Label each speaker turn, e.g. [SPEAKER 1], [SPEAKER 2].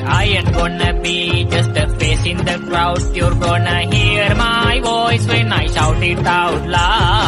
[SPEAKER 1] I ain't gonna be just a face in the crowd. You're gonna hear my voice when I shout it out loud.